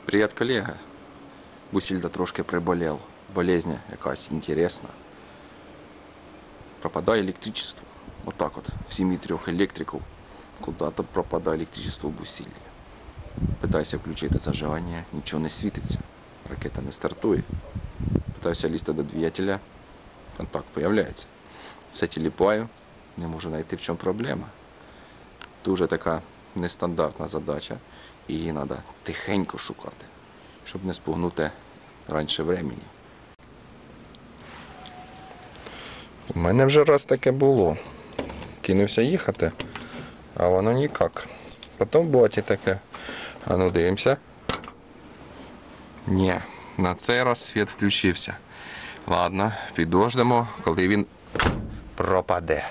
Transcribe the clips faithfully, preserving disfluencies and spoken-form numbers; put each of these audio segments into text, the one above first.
Привіт, колега. Бусільда трошки приболів. Болезнь якась інтересна. Пропадає електричество. Вот так вот. В семи трех электриков куда-то пропадає електричество в Бусільді. Питаюся включити зажигання, нічого не світиться. Ракета не стартує. Питаюся лізти до двигателя. Контакт появляється. Все тіліпаю. Не можу знайти, в чому проблема. Дуже така нестандартна задача. І її треба тихенько шукати, щоб не спугнути раніше времени. У мене вже раз таке було. Кинувся їхати, а воно ніяк. Потім в боті таке. А ну дивимося. Ні, на цей раз світ включився. Ладно, підождемо, коли він пропаде.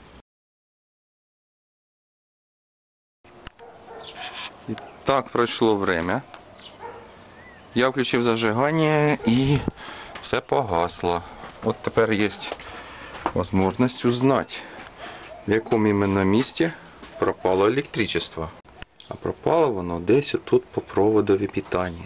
І так пройшло время. Я включив зажигання і все погасло. От тепер є можливість узнати, в якому іменно місці пропало електричество. А пропало воно десь отут по проводові питання.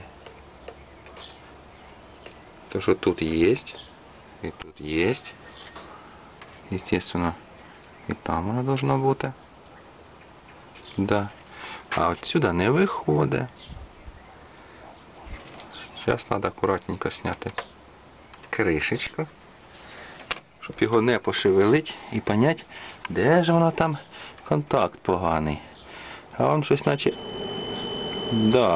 То, що тут є, і тут є. Естественно, і там воно должно бути. Да. А отсюда не виходить. Зараз треба акуратненько зняти кришечку, щоб його не пошевелити і зрозуміти, де ж воно там контакт поганий. А він щось наче... Да.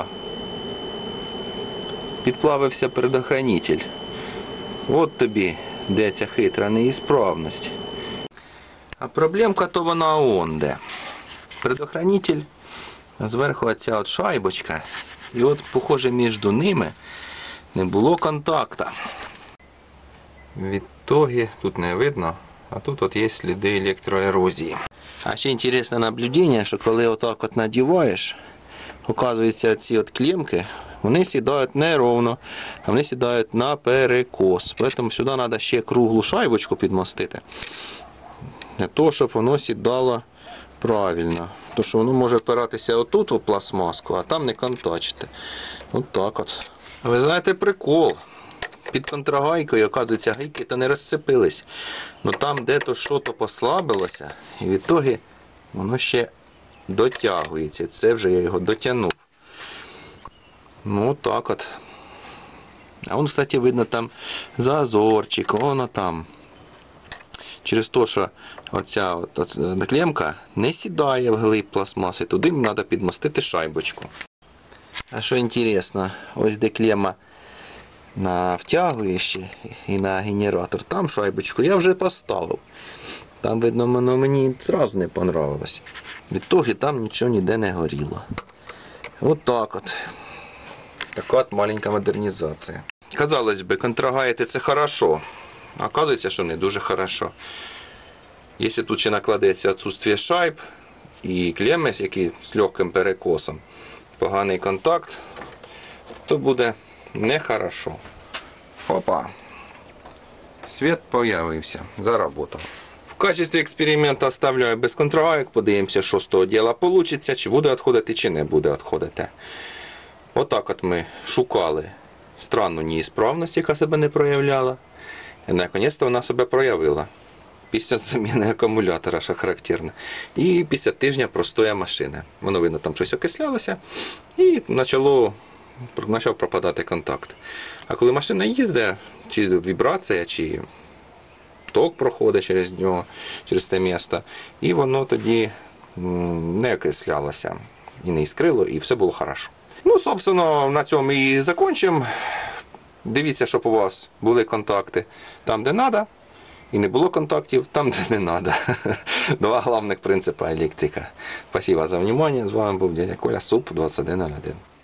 Підплавився предохранитель. От тобі, де ця хитра неісправність. А проблемка то вона онде. Предохранитель, а зверху оця от шайбочка. І от, похоже, між ними не було контакта. Відтоді тут не видно, а тут от є сліди електроерозії. А ще інтересне наблюдення, що коли отак от надіваєш, оказується, ці от клемки, вони сідають не ровно, а вони сідають на перекос. Тому сюди треба ще круглу шайбочку підмостити, для того, щоб воно сідало правильно. Тому що воно може впиратися отут у пластмаску, а там не контачити. От так от. Ви знаєте, прикол. Під контрагайкою, оказується, гайки то не розцепились. Ну там де-то що-то послабилося, і в ітогі воно ще дотягується. Це вже я його дотягнув. Ну так от. А вон, кстати, видно там зазорчик, воно там. Через те, що оця от, от, клемка не сідає в глиб пластмаси, туди треба підмостити шайбочку. А що інтересно, ось де клема на втягуючі і на генератор, там шайбочку я вже поставив. Там, видно, воно мені одразу не понравилось. Відтоді там нічого ніде не горіло. От так от. Така от маленька модернізація. Казалось би, контрагайти це хорошо. А оказується, що не дуже хорошо. Якщо тут ще накладеться відсутствие шайб і клеми, які з легким перекосом, поганий контакт, то буде нехорошо. Опа. Світ появився. Заработав. В качестві експерименту оставляю без контрагайок. Подивимося, що з того діла вийде, чи буде відходити, чи не буде відходити. Отак от ми шукали странну неісправність, яка себе не проявляла. І наконець-то вона себе проявила. Після заміни акумулятора, що характерно. І після тижня простої машини. Воно, видно, там щось окислялося. І почало, почав пропадати контакт. А коли машина їздить, чи вібрація, чи ток проходить через нього, через те місце, і воно тоді не окислялося. І не іскрило, і все було хорошо. Ну, собственно, на цьому і закінчимо. Дивіться, щоб у вас були контакти там, де треба, і не було контактів там, де не треба. Два головних принципи електрика. Спасибо за увагу. З вами був дядя Коля, СУП двадцять один нуль один.